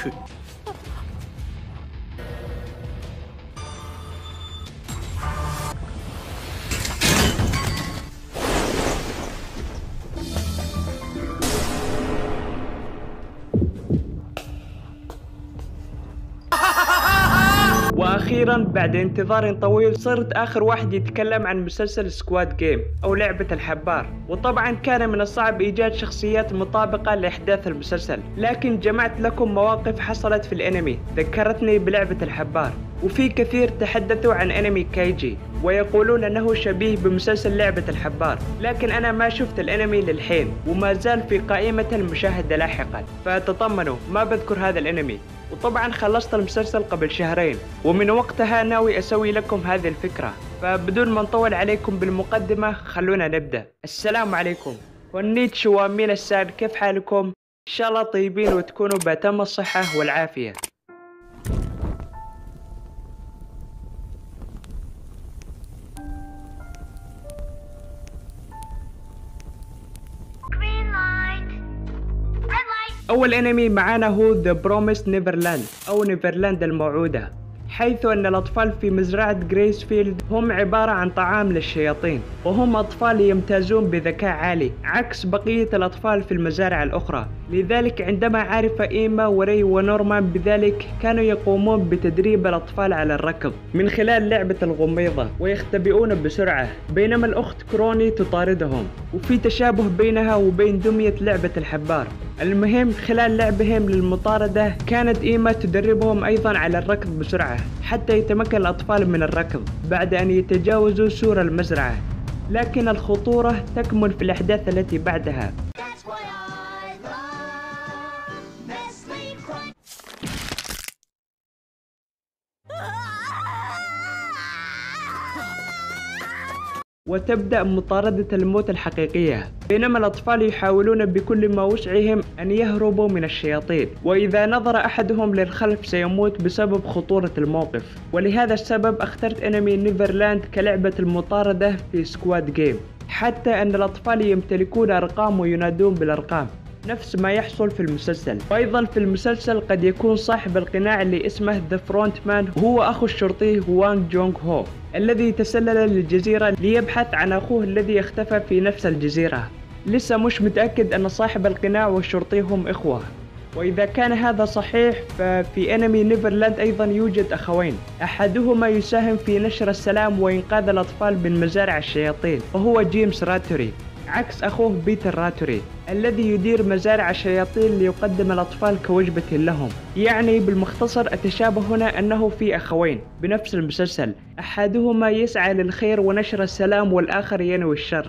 واخيرا بعد انتظار طويل صرت اخر واحد يتكلم عن مسلسل سكواد جيم او لعبة الحبار. وطبعا كان من الصعب ايجاد شخصيات مطابقة لاحداث المسلسل، لكن جمعت لكم مواقف حصلت في الانمي ذكرتني بلعبة الحبار. وفي كثير تحدثوا عن انمي كايجي ويقولون انه شبيه بمسلسل لعبة الحبار، لكن انا ما شفت الانمي للحين وما زال في قائمة المشاهدة لاحقا، فتطمنوا ما بذكر هذا الانمي. وطبعا خلصت المسلسل قبل شهرين ومن وقتها ناوي اسوي لكم هذه الفكرة، فبدون ما نطول عليكم بالمقدمة خلونا نبدأ. السلام عليكم كونيتشوا من الساد، كيف حالكم؟ ان شاء الله طيبين وتكونوا بأتم الصحة والعافية. أول أنمي معانا هو The Promised Neverland أو نيفرلاند الموعودة، حيث أن الأطفال في مزرعة جريسفيلد هم عبارة عن طعام للشياطين، وهم أطفال يمتازون بذكاء عالي عكس بقية الأطفال في المزارع الأخرى. لذلك عندما عرف إيما وري ونورمان بذلك كانوا يقومون بتدريب الأطفال على الركض من خلال لعبة الغميضة ويختبئون بسرعة، بينما الأخت كروني تطاردهم، وفي تشابه بينها وبين دمية لعبة الحبار. المهم خلال لعبهم للمطاردة كانت إيما تدربهم أيضا على الركض بسرعة حتى يتمكن الأطفال من الركض بعد أن يتجاوزوا سور المزرعة، لكن الخطورة تكمن في الأحداث التي بعدها. وتبدأ مطاردة الموت الحقيقية، بينما الأطفال يحاولون بكل ما وسعهم أن يهربوا من الشياطين، وإذا نظر أحدهم للخلف سيموت بسبب خطورة الموقف. ولهذا السبب اخترت أنمي نيفرلاند كلعبة المطاردة في سكواد جيم، حتى أن الأطفال يمتلكون أرقام وينادون بالأرقام نفس ما يحصل في المسلسل. وأيضا في المسلسل قد يكون صاحب القناع اللي اسمه ذا فرونت مان هو أخو الشرطي وانغ جونغ هو الذي تسلل للجزيرة ليبحث عن أخوه الذي اختفى في نفس الجزيرة. لسه مش متأكد أن صاحب القناع والشرطي هم إخوة، وإذا كان هذا صحيح ففي أنمي نيفرلاند أيضا يوجد أخوين، أحدهما يساهم في نشر السلام وإنقاذ الأطفال من مزارع الشياطين وهو جيمس راتوري، عكس أخوه بيتر راتوري الذي يدير مزارع الشياطين ليقدم الأطفال كوجبة لهم. يعني بالمختصر التشابه هنا أنه في أخوين بنفس المسلسل، أحدهما يسعى للخير ونشر السلام والآخر ينوي الشر.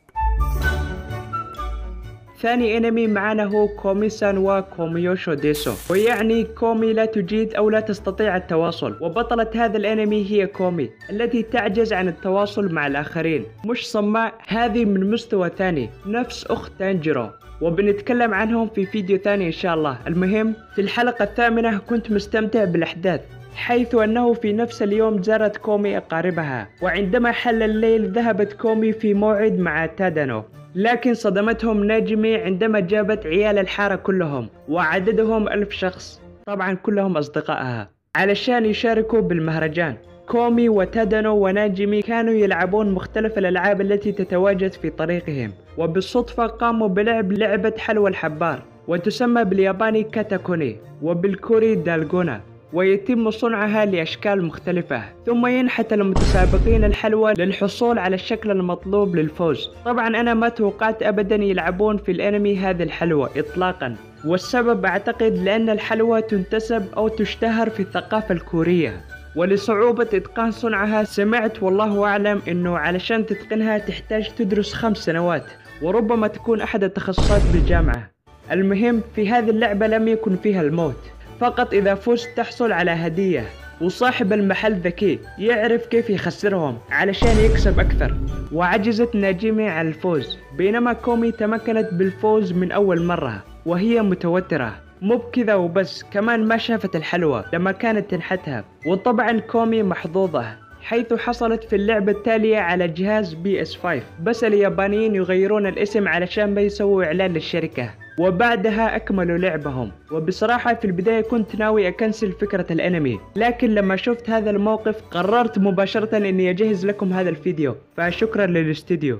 ثاني انمي معنا هو كومي سان وا كوميوشو ديسو، ويعني كومي لا تجيد او لا تستطيع التواصل، وبطلة هذا الانمي هي كومي التي تعجز عن التواصل مع الاخرين، مش صماء، هذه من مستوى ثاني نفس اخت تانجيرو، وبنتكلم عنهم في فيديو ثاني ان شاء الله. المهم في الحلقة الثامنة كنت مستمتع بالاحداث، حيث أنه في نفس اليوم زارت كومي أقاربها، وعندما حل الليل ذهبت كومي في موعد مع تادانو، لكن صدمتهم ناجمي عندما جابت عيال الحارة كلهم وعددهم 1000 شخص، طبعا كلهم أصدقائها، علشان يشاركوا بالمهرجان. كومي وتادانو وناجمي كانوا يلعبون مختلف الألعاب التي تتواجد في طريقهم، وبالصدفة قاموا بلعب لعبة حلوى الحبار وتسمى بالياباني كاتاكوني وبالكوري دالغونا، ويتم صنعها لأشكال مختلفة، ثم ينحت المتسابقين الحلوى للحصول على الشكل المطلوب للفوز. طبعا أنا ما توقعت أبدا يلعبون في الأنمي هذه الحلوى إطلاقا، والسبب أعتقد لأن الحلوى تنتسب أو تشتهر في الثقافة الكورية، ولصعوبة إتقان صنعها سمعت والله أعلم أنه علشان تتقنها تحتاج تدرس 5 سنوات، وربما تكون أحد التخصصات بالجامعة. المهم في هذه اللعبة لم يكن فيها الموت، فقط إذا فزت تحصل على هدية، وصاحب المحل ذكي يعرف كيف يخسرهم علشان يكسب أكثر، وعجزت ناجمي عن الفوز، بينما كومي تمكنت بالفوز من أول مرة وهي متوترة. مو بكذا وبس، كمان ما شافت الحلوى لما كانت تنحتها. وطبعا كومي محظوظة حيث حصلت في اللعبة التالية على جهاز PS5، بس اليابانيين يغيرون الاسم علشان ما يسووا إعلان للشركة. وبعدها أكملوا لعبهم. وبصراحة في البداية كنت ناوي أكنسل فكرة الأنمي، لكن لما شفت هذا الموقف قررت مباشرة إني أجهز لكم هذا الفيديو، فشكرا للاستوديو.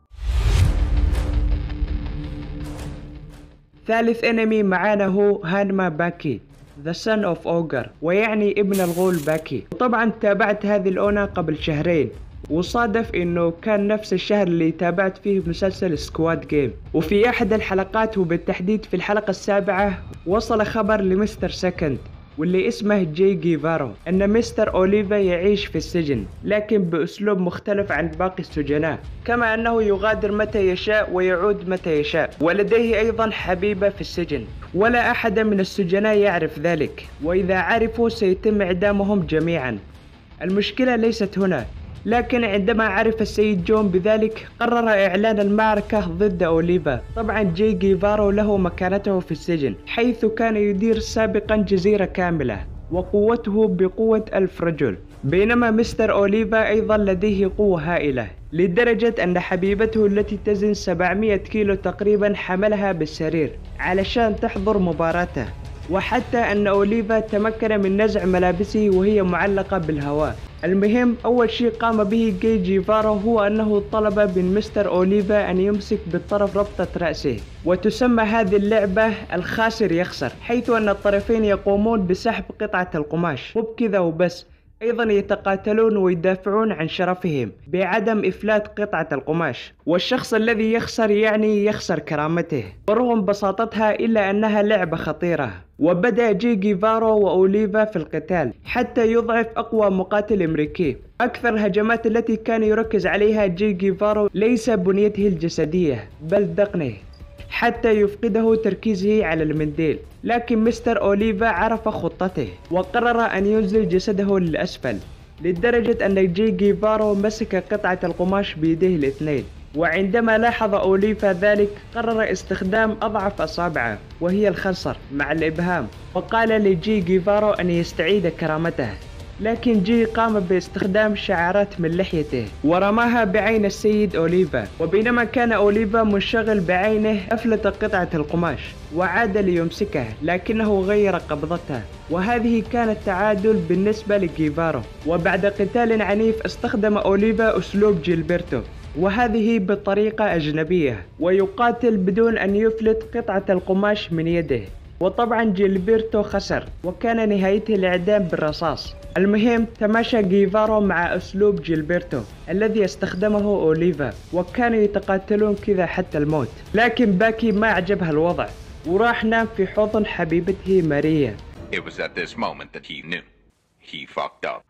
ثالث أنمي معانا هو هانما باكي The Son of Ogre، ويعني ابن الغول باكي. وطبعا تابعت هذه الأونة قبل شهرين، وصادف انه كان نفس الشهر اللي تابعت فيه مسلسل سكواد جيم. وفي احد الحلقات وبالتحديد في الحلقة ال7 وصل خبر لمستر سكند واللي اسمه جي جيفارو ان مستر اوليفا يعيش في السجن، لكن باسلوب مختلف عن باقي السجناء، كما انه يغادر متى يشاء ويعود متى يشاء، ولديه ايضا حبيبة في السجن، ولا احد من السجناء يعرف ذلك، واذا عرفوا سيتم اعدامهم جميعا. المشكلة ليست هنا، لكن عندما عرف السيد جون بذلك قرر إعلان المعركة ضد أوليفا. طبعا جي جيفارو له مكانته في السجن، حيث كان يدير سابقا جزيرة كاملة وقوته بقوة 1000 رجل، بينما مستر أوليفا أيضا لديه قوة هائلة، لدرجة أن حبيبته التي تزن 700 كيلو تقريبا حملها بالسرير علشان تحضر مباراته، وحتى أن أوليفا تمكن من نزع ملابسه وهي معلقة بالهواء. المهم أول شيء قام به جي جيفارو هو أنه طلب من مستر أوليفا أن يمسك بالطرف ربطة رأسه، وتسمى هذه اللعبة الخاسر يخسر، حيث أن الطرفين يقومون بسحب قطعة القماش، وبكذا وبس أيضا يتقاتلون ويدافعون عن شرفهم بعدم إفلات قطعة القماش، والشخص الذي يخسر يعني يخسر كرامته. ورغم بساطتها إلا أنها لعبة خطيرة. وبدأ جي جيفارو وأوليفا في القتال حتى يضعف أقوى مقاتل أمريكي. أكثر الهجمات التي كان يركز عليها جي جيفارو ليس بنيته الجسدية بل ذقنه، حتى يفقده تركيزه على المنديل. لكن مستر أوليفا عرف خطته وقرر أن ينزل جسده للأسفل، لدرجة أن جي جيفارو مسك قطعة القماش بيديه الاثنين. وعندما لاحظ أوليفا ذلك قرر استخدام أضعف أصابعه وهي الخنصر مع الإبهام، وقال لجي جيفارو أن يستعيد كرامته، لكن جي قام باستخدام شعرات من لحيته ورماها بعين السيد أوليفا. وبينما كان أوليفا منشغل بعينه أفلت قطعة القماش وعاد ليمسكه، لكنه غير قبضته، وهذه كانت تعادل بالنسبة لجيفارو. وبعد قتال عنيف استخدم أوليفا أسلوب جيلبرتو، وهذه بطريقة أجنبية، ويقاتل بدون أن يفلت قطعة القماش من يده. وطبعا جيلبرتو خسر وكان نهايته الإعدام بالرصاص. المهم تماشى جيفارو مع أسلوب جيلبرتو الذي استخدمه أوليفا، وكانوا يتقاتلون كذا حتى الموت. لكن باكي ما عجبها الوضع وراح نام في حضن حبيبته ماريا. It was at this moment that he knew he fucked up.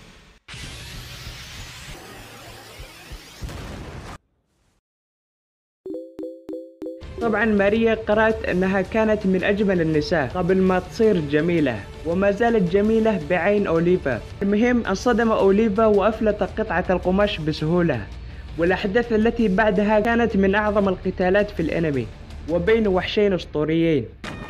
طبعا ماريا قرأت أنها كانت من أجمل النساء قبل ما تصير جميلة، وما زالت جميلة بعين أوليفا. المهم انصدم أوليفا وأفلت قطعة القماش بسهولة. والأحداث التي بعدها كانت من أعظم القتالات في الأنمي وبين وحشين أسطوريين.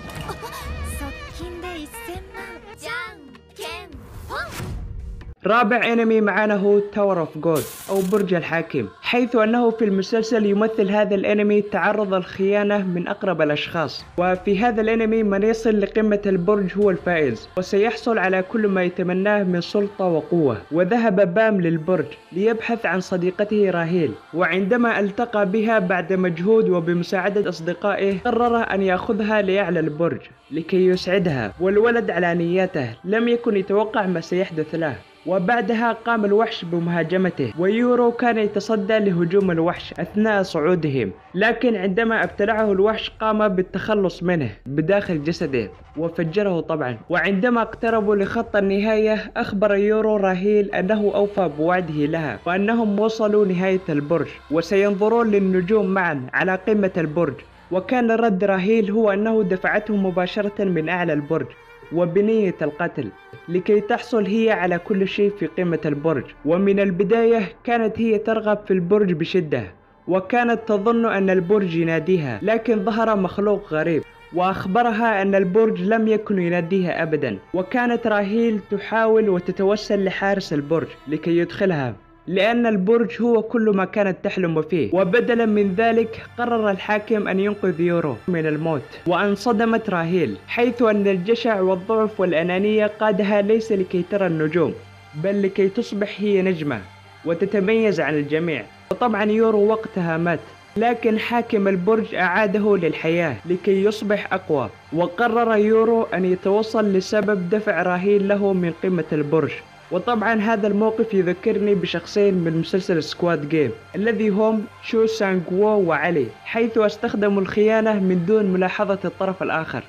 رابع انمي معانا هو تاور اوف جود او برج الحاكم، حيث انه في المسلسل يمثل هذا الانمي تعرض الخيانة من اقرب الاشخاص، وفي هذا الانمي من يصل لقمة البرج هو الفائز، وسيحصل على كل ما يتمناه من سلطة وقوة. وذهب بام للبرج ليبحث عن صديقته راهيل، وعندما التقى بها بعد مجهود وبمساعدة اصدقائه قرر ان ياخذها لاعلى البرج لكي يسعدها، والولد على نياته لم يكن يتوقع ما سيحدث له. وبعدها قام الوحش بمهاجمته، ويورو كان يتصدى لهجوم الوحش أثناء صعودهم، لكن عندما ابتلعه الوحش قام بالتخلص منه بداخل جسده وفجره طبعا. وعندما اقتربوا لخط النهاية أخبر يورو راهيل أنه أوفى بوعده لها، وأنهم وصلوا نهاية البرج وسينظرون للنجوم معا على قمة البرج. وكان رد راهيل هو أنه دفعته مباشرة من أعلى البرج وبنية القتل لكي تحصل هي على كل شيء في قمة البرج. ومن البداية كانت هي ترغب في البرج بشدة، وكانت تظن أن البرج يناديها، لكن ظهر مخلوق غريب وأخبرها أن البرج لم يكن يناديها أبدا. وكانت راهيل تحاول وتتوسل لحارس البرج لكي يدخلها، لأن البرج هو كل ما كانت تحلم فيه. وبدلا من ذلك قرر الحاكم أن ينقذ يورو من الموت، وانصدمت راهيل، حيث أن الجشع والضعف والأنانية قادها ليس لكي ترى النجوم، بل لكي تصبح هي نجمة وتتميز عن الجميع. وطبعا يورو وقتها مات، لكن حاكم البرج أعاده للحياة لكي يصبح أقوى. وقرر يورو أن يتوصل لسبب دفع راهيل له من قمة البرج. وطبعا هذا الموقف يذكرني بشخصين من مسلسل سكواد جيم الذي هم شو سانغ وو وعلي، حيث استخدموا الخيانة من دون ملاحظة الطرف الآخر.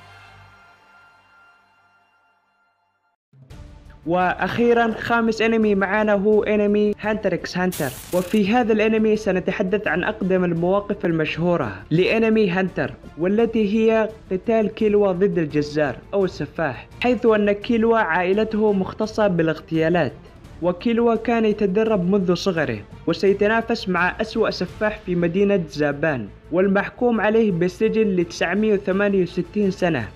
واخيرا خامس انمي معانا هو انمي هانتر اكس هانتر. وفي هذا الانمي سنتحدث عن اقدم المواقف المشهورة لانمي هانتر، والتي هي قتال كيلوا ضد الجزار او السفاح، حيث ان كيلوا عائلته مختصة بالاغتيالات. وكيلوا كان يتدرب منذ صغره، وسيتنافس مع أسوأ سفاح في مدينة زابان، والمحكوم عليه بالسجن ل 968 سنة،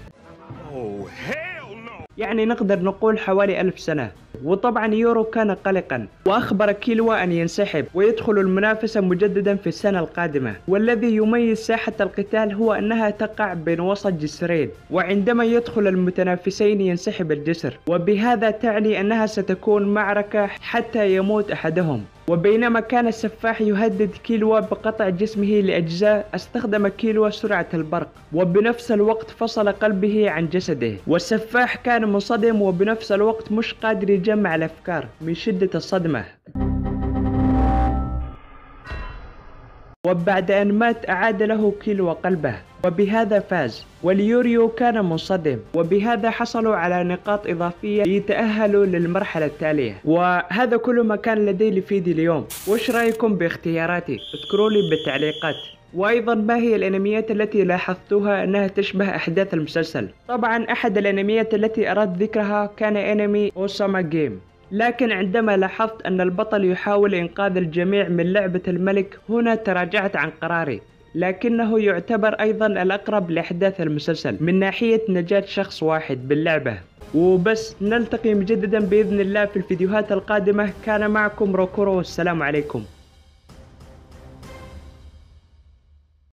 يعني نقدر نقول حوالي 1000 سنة. وطبعا يورو كان قلقا، وأخبر كيلوا أن ينسحب ويدخل المنافسة مجددا في السنة القادمة. والذي يميز ساحة القتال هو أنها تقع بين وسط جسرين، وعندما يدخل المتنافسين ينسحب الجسر، وبهذا تعني أنها ستكون معركة حتى يموت أحدهم. وبينما كان السفاح يهدد كيلوا بقطع جسمه لأجزاء، استخدم كيلوا سرعة البرق، وبنفس الوقت فصل قلبه عن جسده. والسفاح كان منصدم، وبنفس الوقت مش قادر يجمع الأفكار من شدة الصدمة. وبعد أن مات أعاد له كيلوا قلبه، وبهذا فاز. واليوريو كان منصدم، وبهذا حصلوا على نقاط إضافية ليتأهلوا للمرحلة التالية. وهذا كل ما كان لدي لفيديو اليوم. وش رأيكم باختياراتي؟ اذكروا لي بالتعليقات. وأيضا ما هي الأنميات التي لاحظتوها أنها تشبه أحداث المسلسل؟ طبعا أحد الأنميات التي أردت ذكرها كان أنمي أوساما جيم، لكن عندما لاحظت أن البطل يحاول إنقاذ الجميع من لعبة الملك، هنا تراجعت عن قراري، لكنه يعتبر أيضا الأقرب لأحداث المسلسل من ناحية نجاة شخص واحد باللعبة. وبس، نلتقي مجددا بإذن الله في الفيديوهات القادمة. كان معكم روكورو، والسلام عليكم.